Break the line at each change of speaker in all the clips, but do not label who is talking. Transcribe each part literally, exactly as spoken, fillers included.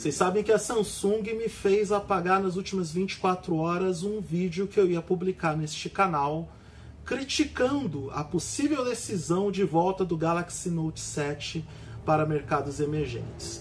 Vocês sabem que a Samsung me fez apagar nas últimas vinte e quatro horas um vídeo que eu ia publicar neste canal criticando a possível decisão de volta do Galaxy Note sete para mercados emergentes.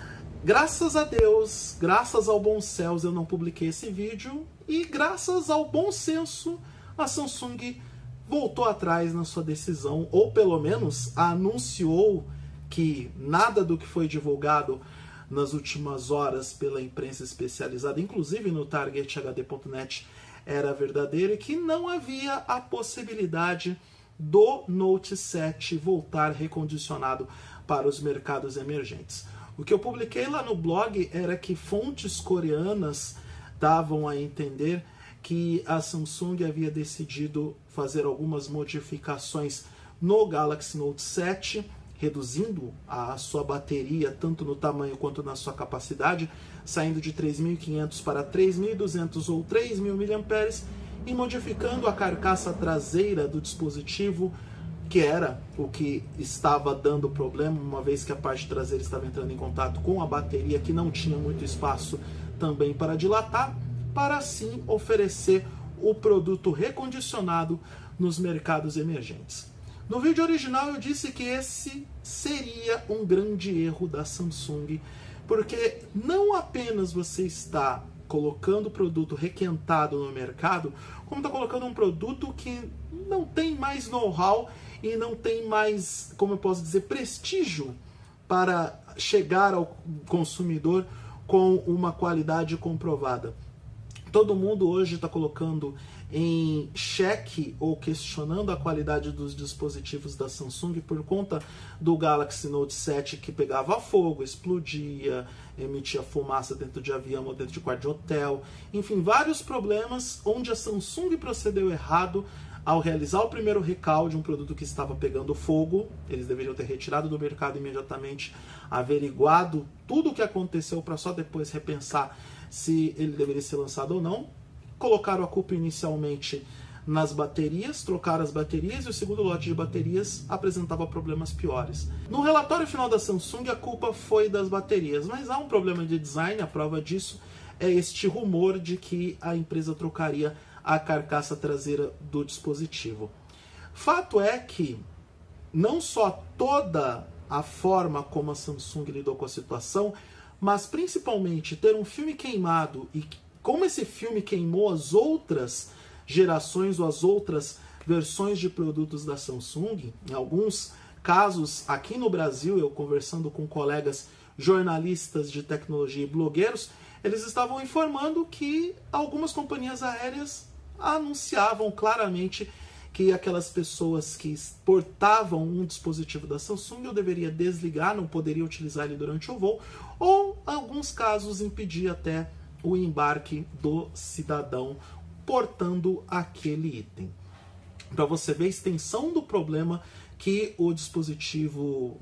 Graças a Deus, graças ao bom céus, eu não publiquei esse vídeo e graças ao bom senso, a Samsung voltou atrás na sua decisão, ou pelo menos anunciou que nada do que foi divulgado nas últimas horas pela imprensa especializada, inclusive no target H D ponto net, era verdadeiro e que não havia a possibilidade do Note sete voltar recondicionado para os mercados emergentes. O que eu publiquei lá no blog era que fontes coreanas davam a entender que a Samsung havia decidido fazer algumas modificações no Galaxy Note sete, reduzindo a sua bateria tanto no tamanho quanto na sua capacidade, saindo de três mil e quinhentos para três mil e duzentos ou três mil miliampères e modificando a carcaça traseira do dispositivo, que era o que estava dando problema, uma vez que a parte traseira estava entrando em contato com a bateria, que não tinha muito espaço também para dilatar, para assim oferecer o produto recondicionado nos mercados emergentes. No vídeo original eu disse que esse seria um grande erro da Samsung, porque não apenas você está colocando o produto requentado no mercado, como está colocando um produto que não tem mais know-how e não tem mais, como eu posso dizer, prestígio para chegar ao consumidor com uma qualidade comprovada. Todo mundo hoje está colocando em xeque ou questionando a qualidade dos dispositivos da Samsung por conta do Galaxy Note sete que pegava fogo, explodia, emitia fumaça dentro de avião ou dentro de quarto de hotel. Enfim, vários problemas onde a Samsung procedeu errado ao realizar o primeiro recall de um produto que estava pegando fogo. Eles deveriam ter retirado do mercado imediatamente, averiguado tudo o que aconteceu para só depois repensar se ele deveria ser lançado ou não. Colocaram a culpa inicialmente nas baterias, trocaram as baterias e o segundo lote de baterias apresentava problemas piores. No relatório final da Samsung, a culpa foi das baterias, mas há um problema de design. A prova disso é este rumor de que a empresa trocaria a carcaça traseira do dispositivo. Fato é que não só toda a forma como a Samsung lidou com a situação, mas principalmente ter um filme queimado e como esse filme queimou as outras gerações ou as outras versões de produtos da Samsung. Em alguns casos, aqui no Brasil, eu conversando com colegas jornalistas de tecnologia e blogueiros, eles estavam informando que algumas companhias aéreas anunciavam claramente que aquelas pessoas que portavam um dispositivo da Samsung eu deveria desligar, não poderia utilizar ele durante o voo, ou em alguns casos impedir até o embarque do cidadão portando aquele item. Para você ver a extensão do problema que o dispositivo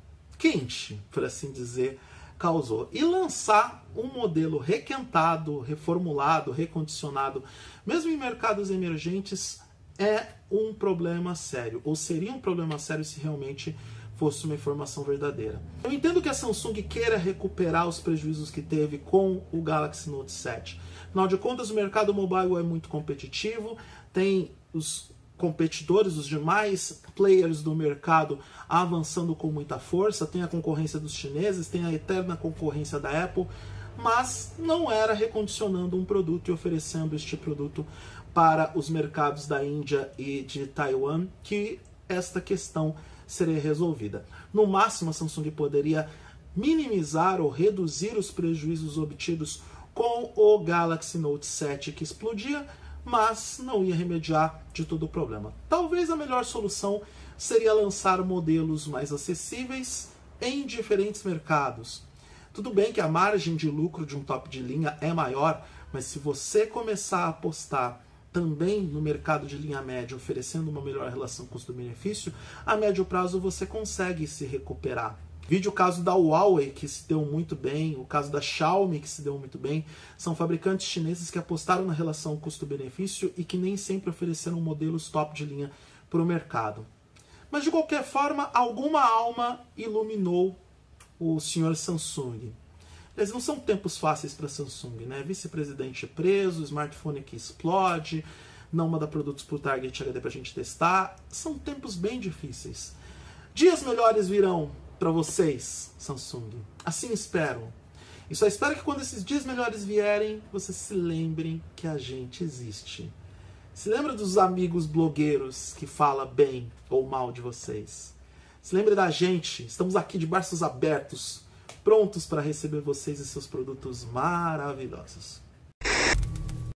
quente, por assim dizer, causou. E lançar um modelo requentado, reformulado, recondicionado, mesmo em mercados emergentes, é um problema sério, ou seria um problema sério se realmente fosse uma informação verdadeira. Eu entendo que a Samsung queira recuperar os prejuízos que teve com o Galaxy Note sete. Afinal de contas, o mercado mobile é muito competitivo, tem os competidores, os demais players do mercado avançando com muita força, tem a concorrência dos chineses, tem a eterna concorrência da Apple, mas não era recondicionando um produto e oferecendo este produto para os mercados da Índia e de Taiwan que esta questão seria resolvida. No máximo, a Samsung poderia minimizar ou reduzir os prejuízos obtidos com o Galaxy Note sete que explodia, mas não ia remediar de todo o problema. Talvez a melhor solução seria lançar modelos mais acessíveis em diferentes mercados. Tudo bem que a margem de lucro de um top de linha é maior, mas se você começar a apostar também no mercado de linha média, oferecendo uma melhor relação custo-benefício, a médio prazo você consegue se recuperar. Vide o caso da Huawei, que se deu muito bem, o caso da Xiaomi, que se deu muito bem. São fabricantes chineses que apostaram na relação custo-benefício e que nem sempre ofereceram modelos top de linha para o mercado. Mas, de qualquer forma, alguma alma iluminou o senhor Samsung. Eles não são tempos fáceis para a Samsung, né? Vice-presidente preso, smartphone que explode, não manda produtos por Target H D para a gente testar. São tempos bem difíceis. Dias melhores virão para vocês, Samsung. Assim espero. E só espero que quando esses dias melhores vierem, vocês se lembrem que a gente existe. Se lembra dos amigos blogueiros que falam bem ou mal de vocês. Se lembra da gente. Estamos aqui de braços abertos, prontos para receber vocês e seus produtos maravilhosos.